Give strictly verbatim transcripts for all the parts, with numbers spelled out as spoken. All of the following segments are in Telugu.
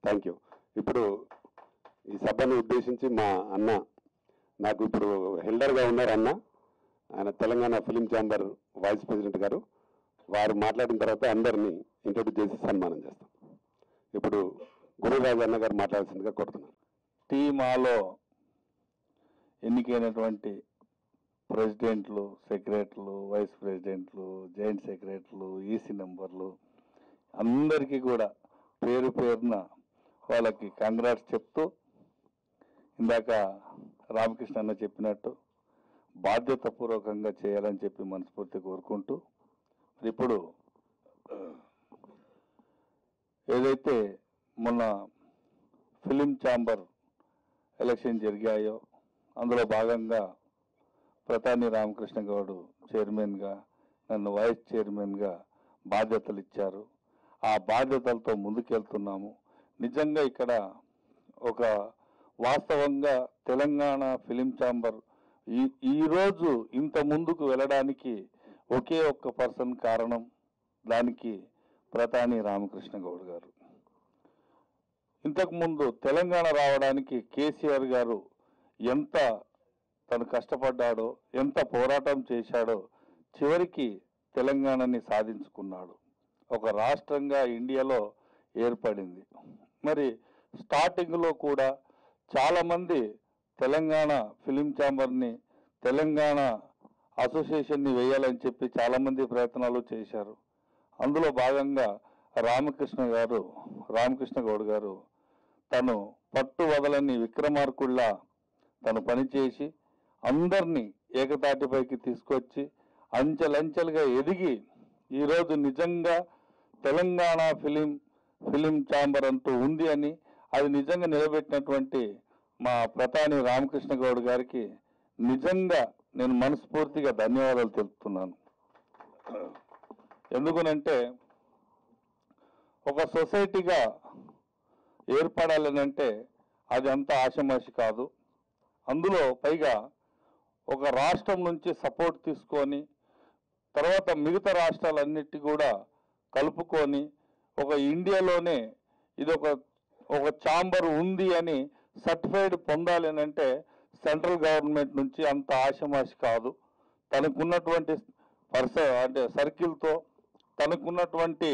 Thank you. ఇప్పుడు ఈ సభను ఉద్దేశించి మా అన్న నాకు ఇప్పుడు హెల్డర్గా ఉన్నారు అన్న, ఆయన Telangana film chamber vice president గారు. వారు మాట్లాడిన తర్వాత అందరినీ ఇంట్రొడ్యూస్ చేసి సన్మానం చేస్తాం. ఇప్పుడు గురురాజు అన్న గారు మాట్లాడాల్సిందిగా కోరుతున్నాను. టీమాలో ఎన్నికైనటువంటి ప్రెసిడెంట్లు, సెక్రటరీలు, వైస్ ప్రెసిడెంట్లు, జాయింట్ సెక్రటరీలు, ఈసీ మెంబర్లు అందరికీ కూడా పేరు పేరున వాళ్ళకి కంగ్రాట్స్ చెప్తూ, ఇందాక రామకృష్ణ అన్న చెప్పినట్టు బాధ్యతాపూర్వకంగా చేయాలని చెప్పి మనస్ఫూర్తి కోరుకుంటూ, ఇప్పుడు ఏదైతే మొన్న ఫిలిం ఛాంబర్ ఎలక్షన్ జరిగాయో అందులో భాగంగా ప్రతాని రామకృష్ణ గౌడ్ చైర్మన్గా, నన్ను వైస్ చైర్మన్గా బాధ్యతలు ఇచ్చారు. ఆ బాధ్యతలతో ముందుకెళ్తున్నాము. నిజంగా ఇక్కడ ఒక వాస్తవంగా తెలంగాణ ఫిలిం ఛాంబర్ ఈ ఈరోజు ఇంత ముందుకు వెళ్ళడానికి ఒకే ఒక్క పర్సన్ కారణం, దానికి ప్రతాని రామకృష్ణ గౌడ్ గారు. ఇంతకుముందు తెలంగాణ రావడానికి కేసీఆర్ గారు ఎంత తను కష్టపడ్డాడో, ఎంత పోరాటం చేశాడో, చివరికి తెలంగాణని సాధించుకున్నాడు. ఒక రాష్ట్రంగా ఇండియాలో ఏర్పడింది. మరి స్టార్టింగ్లో కూడా చాలామంది తెలంగాణ ఫిలిం ఛాంబర్ని, తెలంగాణ అసోసియేషన్ని వేయాలని చెప్పి చాలామంది ప్రయత్నాలు చేశారు. అందులో భాగంగా రామకృష్ణ గారు రామకృష్ణ గౌడ్ గారు తను పట్టు వదలని విక్రమార్కుల్లా తను పనిచేసి అందరినీ ఏకతాటిపైకి తీసుకొచ్చి అంచెలంచెలుగా ఎదిగి ఈరోజు నిజంగా తెలంగాణ ఫిలిం ఫిలిం ఛాంబర్ అంటూ ఉంది అని అది నిజంగా నిలబెట్టినటువంటి మా ప్రతాని రామకృష్ణ గౌడ్ గారికి నిజంగా నేను మనస్ఫూర్తిగా ధన్యవాదాలు తెలుపుతున్నాను. ఎందుకనంటే ఒక సొసైటీగా ఏర్పడాలనంటే అది అంత ఆషమాషి కాదు. అందులో పైగా ఒక రాష్ట్రం నుంచి సపోర్ట్ తీసుకొని తర్వాత మిగతా రాష్ట్రాలన్నిటి కూడా కలుపుకొని ఒక ఇండియాలోనే ఇది ఒక ఒక ఛాంబర్ ఉంది అని సర్టిఫైడ్ పొందాలి అని అంటే సెంట్రల్ గవర్నమెంట్ నుంచి అంత ఆషమాషి కాదు. తనకున్నటువంటి పర్స అంటే సర్కిల్తో తనకున్నటువంటి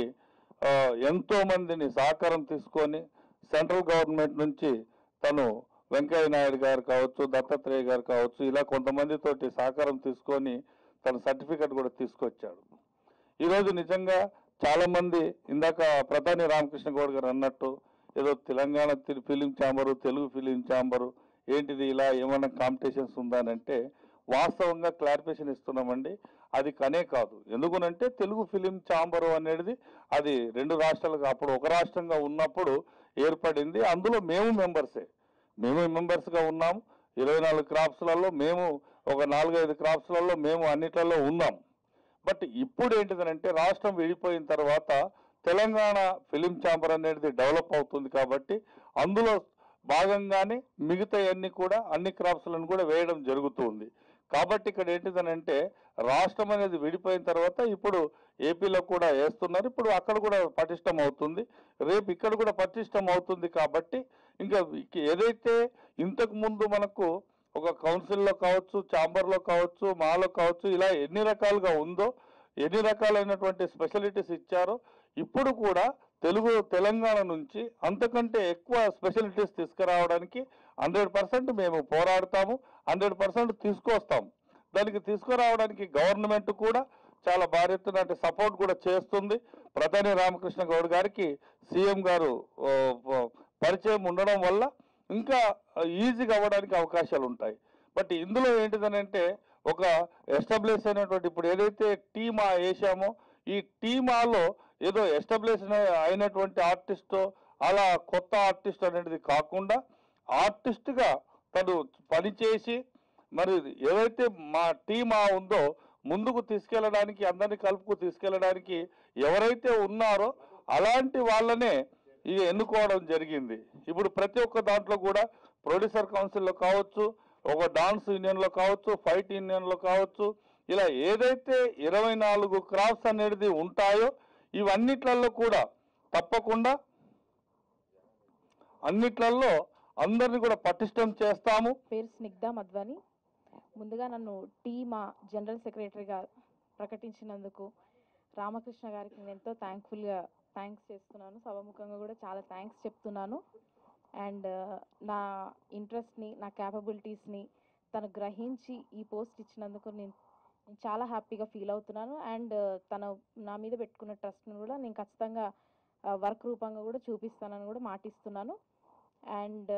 ఎంతో మందిని సహకారం తీసుకొని సెంట్రల్ గవర్నమెంట్ నుంచి తను వెంకయ్య నాయుడు గారు కావచ్చు, దత్తాత్రేయ గారు కావచ్చు, ఇలా కొంతమందితోటి సహకారం తీసుకొని తన సర్టిఫికెట్ కూడా తీసుకొచ్చాడు. ఈరోజు నిజంగా చాలామంది ఇందాక ప్రతాని రామకృష్ణ గౌడ్ గారు అన్నట్టు ఏదో Telangana film chamber, Telugu film chamber ఏంటిది, ఇలా ఏమైనా కాంపిటీషన్స్ ఉందా అని అంటే వాస్తవంగా క్లారిఫికేషన్ ఇస్తున్నామండి. అది కనే కాదు. ఎందుకనంటే తెలుగు ఫిలిం ఛాంబరు అనేది అది రెండు రాష్ట్రాలకు అప్పుడు ఒక రాష్ట్రంగా ఉన్నప్పుడు ఏర్పడింది. అందులో మేము మెంబర్సే మేము మెంబర్స్గా ఉన్నాము. ఇరవై నాలుగు క్రాప్స్లలో మేము ఒక నాలుగైదు క్రాప్స్లలో మేము అన్నిట్లలో ఉన్నాం. బట్ ఇప్పుడు ఏంటిదనంటే రాష్ట్రం విడిపోయిన తర్వాత తెలంగాణ ఫిలిం ఛాంబర్ అనేది డెవలప్ అవుతుంది కాబట్టి అందులో భాగంగానే మిగతా అన్ని కూడా అన్ని క్రాప్స్లను కూడా వేయడం జరుగుతుంది. కాబట్టి ఇక్కడ ఏంటిదనంటే రాష్ట్రం అనేది విడిపోయిన తర్వాత ఇప్పుడు ఏపీలో కూడా వేస్తున్నారు. ఇప్పుడు అక్కడ కూడా పటిష్టం అవుతుంది, రేపు ఇక్కడ కూడా పటిష్టం అవుతుంది. కాబట్టి ఇంకా ఏదైతే ఇంతకు ముందు మనకు ఒక కౌన్సిల్లో కావచ్చు, ఛాంబర్లో కావచ్చు, మాలో కావచ్చు, ఇలా ఎన్ని రకాలుగా ఉందో, ఎన్ని రకాలైనటువంటి స్పెషాలిటీస్ ఇచ్చారో ఇప్పుడు కూడా తెలుగు తెలంగాణ నుంచి అంతకంటే ఎక్కువ స్పెషాలిటీస్ తీసుకురావడానికి హండ్రెడ్ పర్సెంట్ మేము పోరాడతాము, హండ్రెడ్ పర్సెంట్ తీసుకొస్తాం. దానికి తీసుకురావడానికి గవర్నమెంట్ కూడా చాలా బాధ్యత అంటే సపోర్ట్ కూడా చేస్తుంది. ప్రతాని రామకృష్ణ గౌడ్ గారికి సీఎం గారు పరిచయం ఉండడం వల్ల ఇంకా ఈజీగా అవ్వడానికి అవకాశాలు ఉంటాయి. బట్ ఇందులో ఏంటిదనంటే ఒక ఎస్టాబ్లిష్ అయినటువంటి ఇప్పుడు ఏదైతే టీమా వేసామో ఈ టీమాలో ఏదో ఎస్టాబ్లిష్ అయినటువంటి ఆర్టిస్టో అలా కొత్త ఆర్టిస్ట్ అనేది కాకుండా ఆర్టిస్ట్గా తను పనిచేసి మరి ఏదైతే మా టీమా ఉందో ముందుకు తీసుకెళ్ళడానికి, అందరినీ కలుపుకు తీసుకెళ్ళడానికి ఎవరైతే ఉన్నారో అలాంటి వాళ్ళనే ఇక ఎన్నుకోవడం జరిగింది. ఇప్పుడు ప్రతి ఒక్క దాంట్లో కూడా ప్రొడ్యూసర్ కౌన్సిల్లో కావచ్చు, ఒక డాన్స్ యూనియన్లో కావచ్చు, ఫైట్ యూనియన్లో కావచ్చు, ఇలా ఏదైతే ఇరవై నాలుగు క్రాఫ్ట్స్ అనేది ఉంటాయో ఇవన్నిట్లలో కూడా తప్పకుండా అన్నిట్లలో అందరిని కూడా పటిష్టం చేస్తాము. పేరు స్నిగ్ధ మధ్వాని. ముందుగా నన్ను టీమా జనరల్ సెక్రటరీగా ప్రకటించినందుకు రామకృష్ణ గారికి నేను ఎంతో థ్యాంక్ఫుల్గా థ్యాంక్స్ చేస్తున్నాను. సభాముఖంగా కూడా చాలా థ్యాంక్స్ చెప్తున్నాను. అండ్ నా ఇంట్రెస్ట్ని, నా క్యాపబిలిటీస్ని తను గ్రహించి ఈ పోస్ట్ ఇచ్చినందుకు నేను నేను చాలా హ్యాపీగా ఫీల్ అవుతున్నాను. అండ్ తను నా మీద పెట్టుకున్న ట్రస్ట్ని కూడా నేను ఖచ్చితంగా వర్క్ రూపంగా కూడా చూపిస్తానని కూడా మాటిస్తున్నాను. అండ్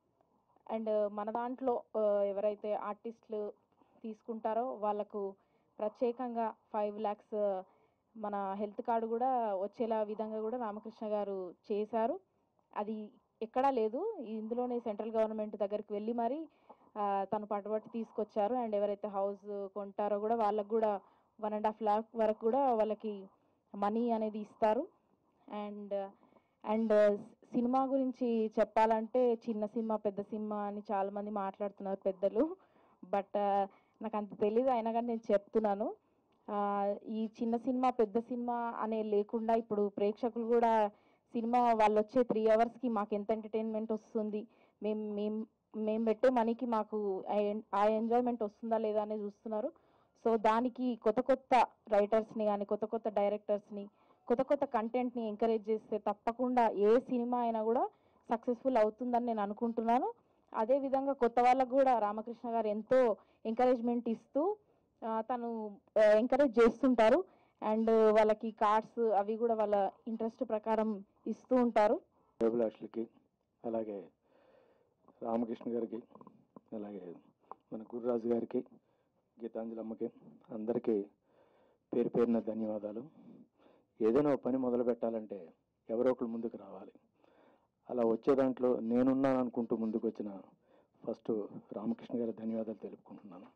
అండ్ మన దాంట్లో ఎవరైతే ఆర్టిస్టులు తీసుకుంటారో వాళ్ళకు ప్రత్యేకంగా ఫైవ్ ల్యాక్స్ మన హెల్త్ కార్డు కూడా వచ్చేలా విధంగా కూడా రామకృష్ణ గారు చేశారు. అది ఎక్కడా లేదు, ఇందులోనే సెంట్రల్ గవర్నమెంట్ దగ్గరికి వెళ్ళి మరి తను పట్టుబట్టి తీసుకొచ్చారు. అండ్ ఎవరైతే హౌస్ కొంటారో కూడా వాళ్ళకు కూడా వన్ అండ్ హాఫ్ ల్యాక్ వరకు కూడా వాళ్ళకి మనీ అనేది ఇస్తారు. అండ్ అండ్ సినిమా గురించి చెప్పాలంటే చిన్న సినిమా పెద్ద సినిమా అని చాలామంది మాట్లాడుతున్నారు పెద్దలు. బట్ నాకు అంత తెలీదు, అయినా కానీ నేను చెప్తున్నాను. ఈ చిన్న సినిమా పెద్ద సినిమా అనే లేకుండా ఇప్పుడు ప్రేక్షకులు కూడా సినిమా వాళ్ళు వచ్చే త్రీ అవర్స్కి మాకు ఎంత ఎంటర్టైన్మెంట్ వస్తుంది, మేము మేము మేము పెట్టే మనీకి మాకు ఆ ఎంజాయ్మెంట్ వస్తుందా లేదా అనేది చూస్తున్నారు. సో దానికి కొత్త కొత్త రైటర్స్ని కానీ కొత్త కొత్త డైరెక్టర్స్ని కొత్త కొత్త కంటెంట్ని ఎంకరేజ్ చేస్తే తప్పకుండా ఏ సినిమా అయినా కూడా సక్సెస్ఫుల్ అవుతుందని నేను అనుకుంటున్నాను. అదేవిధంగా కొత్త వాళ్ళకు కూడా రామకృష్ణ గారు ఎంతో ఎంకరేజ్మెంట్ ఇస్తూ తను ఎంకరేజ్ చేస్తుంటారు. అండ్ వాళ్ళకి కార్డ్స్ అవి కూడా వాళ్ళ ఇంట్రెస్ట్ ప్రకారం ఇస్తూ ఉంటారు. అభిలాషులకి, అలాగే రామకృష్ణ గారికి, అలాగే మన గురురాజు గారికి, గీతాంజలమ్మకి అందరికీ పేరు పేరున ధన్యవాదాలు. ఏదైనా పని మొదలు పెట్టాలంటే ఎవరో ఒకరు ముందుకు రావాలి. అలా వచ్చే దాంట్లో నేనున్నాను అనుకుంటూ ముందుకు వచ్చిన ఫస్ట్ రామకృష్ణ గారి ధన్యవాదాలు తెలుపుకుంటున్నాను.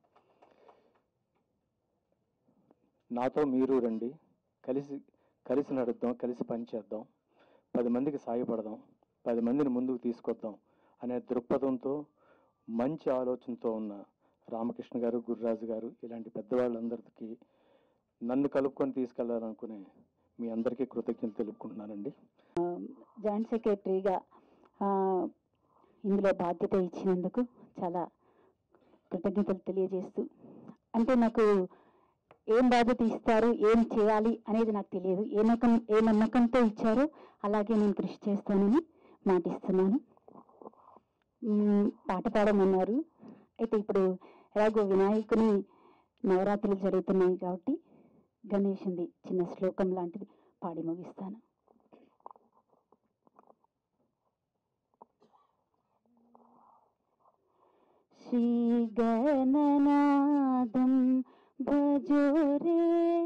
నాతో మీరు రండి, కలిసి కలిసి నడుద్దాం, కలిసి పనిచేద్దాం, పది మందికి సాయపడదాం, పది మందిని ముందుకు తీసుకొద్దాం అనే దృక్పథంతో మంచి ఆలోచనతో ఉన్న రామకృష్ణ గారు, గురురాజు గారు ఇలాంటి పెద్దవాళ్ళందరికీ నన్ను కలుపుకొని తీసుకెళ్లాలనుకునే మీ అందరికీ కృతజ్ఞతలు తెలుపుకుంటున్నానండి. జాయింట్ సెక్రటరీగా ఇందులో బాధ్యత ఇచ్చినందుకు చాలా కృతజ్ఞతలు తెలియజేస్తూ, అంటే నాకు ఏం బాధ్యత ఇస్తారు, ఏం చేయాలి అనేది నాకు తెలియదు. ఏ నమ్మకం ఏ నమ్మకంతో ఇచ్చారో అలాగే నేను కృషి చేస్తానని మాటిస్తున్నాను. పాట పాడమన్నారు, అయితే ఇప్పుడు ఎలాగో వినాయకుని నవరాత్రులు జరుగుతున్నాయి కాబట్టి గణేశుని చిన్న శ్లోకం లాంటిది పాడి ముగిస్తాను. శ్రీ గణనాదం భజో రే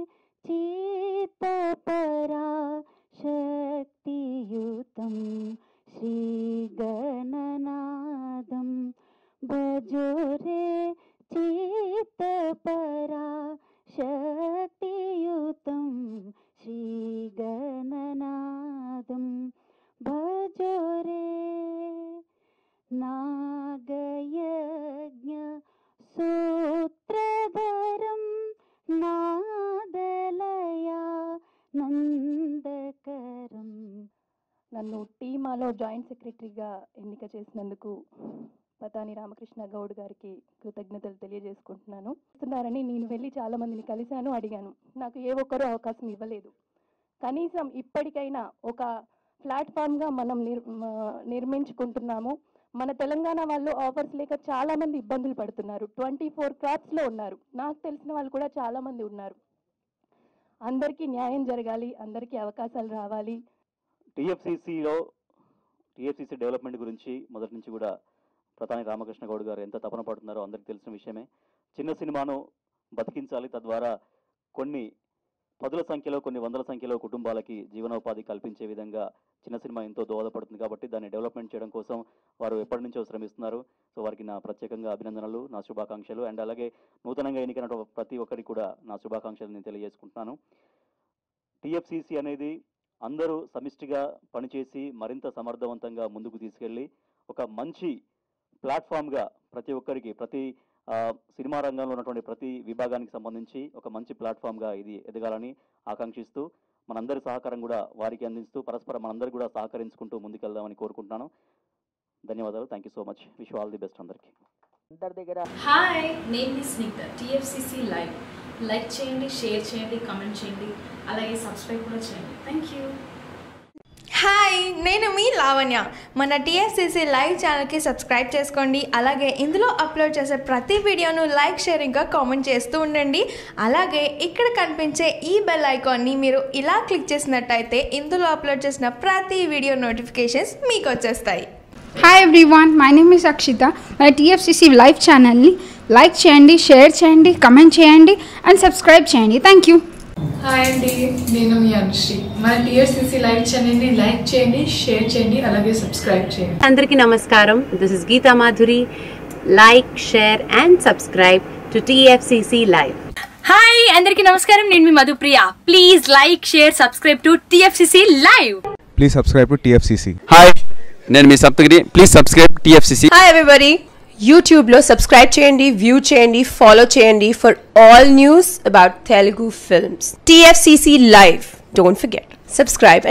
చిత్తపరా శక్తియుతం, శ్రీ గణనాదం భజో రే చిత్తపరా శక్తియుతం, శ్రీ గణనాదం భజో రే. నాగయజ్ఞ సూత్రధరం నాదలయా నందకరం. నన్ను టీమాలో జాయింట్ సెక్రటరీగా ఎన్నిక చేసినందుకు పతాని రామకృష్ణ గౌడ్ గారికి కృతజ్ఞతలు తెలియజేసుకుంటున్నాను. వస్తున్నారని నేను వెళ్ళి చాలా మందిని కలిశాను, అడిగాను. నాకు ఏ ఒక్కరూ అవకాశం ఇవ్వలేదు. కనీసం ఇప్పటికైనా ఒక ప్లాట్ఫామ్గా మనం నిర్ నిర్మించుకుంటున్నాము. మన తెలంగాణ వాళ్ళు ఆఫర్స్ లేక చాలా మంది ఇబ్బందులు పడుతున్నారు. ట్వంటీ ఫోర్ క్రాప్స్లో ఉన్నారు. నాకు తెలిసిన వాళ్ళు కూడా చాలా మంది ఉన్నారు. అందరికీ న్యాయం జరగాలి, అందరికీ అవకాశాలు రావాలి. టీఎఫ్సిసిలో టీఎఫ్సిసి డెవలప్మెంట్ గురించి మొదటి నుంచి కూడా ప్రధాని రామకృష్ణ గౌడ్ గారు ఎంత తపన పడుతున్నారో అందరికీ తెలిసిన విషయమే. చిన్న సినిమాను బతికించాలి, తద్వారా కొన్ని పదుల సంఖ్యలో కొన్ని వందల సంఖ్యలో కుటుంబాలకి జీవనోపాధి కల్పించే విధంగా చిన్న సినిమా ఎంతో దోహదపడుతుంది. కాబట్టి దాన్ని డెవలప్మెంట్ చేయడం కోసం వారు ఎప్పటి నుంచో శ్రమిస్తున్నారు. సో వారికి నా ప్రత్యేకంగా అభినందనలు, నా శుభాకాంక్షలు. అండ్ అలాగే నూతనంగా ఎన్నికైన ప్రతి ఒక్కరికి కూడా నా శుభాకాంక్షలు నేను తెలియజేసుకుంటున్నాను. టీఎఫ్సిసి అనేది అందరూ సమిష్టిగా పనిచేసి మరింత సమర్థవంతంగా ముందుకు తీసుకెళ్ళి ఒక మంచి ప్లాట్ఫామ్గా ప్రతి ఒక్కరికి, ప్రతి సినిమా రంగంలో ఉన్నటువంటి ప్రతి విభాగానికి సంబంధించి ఒక మంచి ప్లాట్ఫామ్గా ఇది ఎదగాలని ఆకాంక్షిస్తూ మనందరి సహకారం కూడా వారికి అందిస్తూ పరస్పరం మనందరూ కూడా సహకరించుకుంటూ ముందుకెళ్దామని కోరుకుంటున్నాను. ధన్యవాదాలు. Thank you so much. Wish all the best అందరికీ. హాయ్, నేను మీ స్నిగ్ధ. టీఎఫ్సిసి లైవ్ లైక్ చేయండి, షేర్ చేయండి, కమెంట్ చేయండి, అలాగే సబ్స్క్రైబ్ కూడా చేయండి. Thank you. హాయ్, నేను మీ లావణ్య. మన టీఎఫ్సిసి లైవ్ ఛానల్కి సబ్స్క్రైబ్ చేసుకోండి. అలాగే ఇందులో అప్లోడ్ చేసే ప్రతి వీడియోను లైక్, షేర్ ఇంకా కామెంట్ చేస్తూ ఉండండి. అలాగే ఇక్కడ కనిపించే ఈ బెల్ ఐకాన్ని మీరు ఇలా క్లిక్ చేసినట్టయితే ఇందులో అప్లోడ్ చేసిన ప్రతి వీడియో నోటిఫికేషన్స్ మీకు వచ్చేస్తాయి. Hi everyone, my name is Akshitha. మన టీఎఫ్సిసి లైవ్ ఛానల్ని లైక్ చేయండి, షేర్ చేయండి, కమెంట్ చేయండి అండ్ సబ్స్క్రైబ్ చేయండి. Thank you. హాయ్ అండి, నేను మీ అనుశ్రీ. మన టీఎఫ్సిసి లైవ్ ఛానల్ని లైక్ చేయండి, షేర్ చేయండి, అలాగే సబ్స్క్రైబ్ చేయండి. అందరికీ నమస్కారం. This is Geetha Madhuri. Like, share and subscribe to TFCC live. Hi, అందరికీ నమస్కారం. నేను మీ Madhupriya. Please like, share, subscribe to TFCC live. Please subscribe to TFCC. Hi, నేను మీ Saptagiri. Please subscribe TFCC. Hi everybody, యూట్యూబ్లో సబ్స్క్రైబ్ చేయండి, వ్యూ చేయండి, ఫాలో చేయండి for all news about Telugu films. TFCC live. Don't forget, subscribe.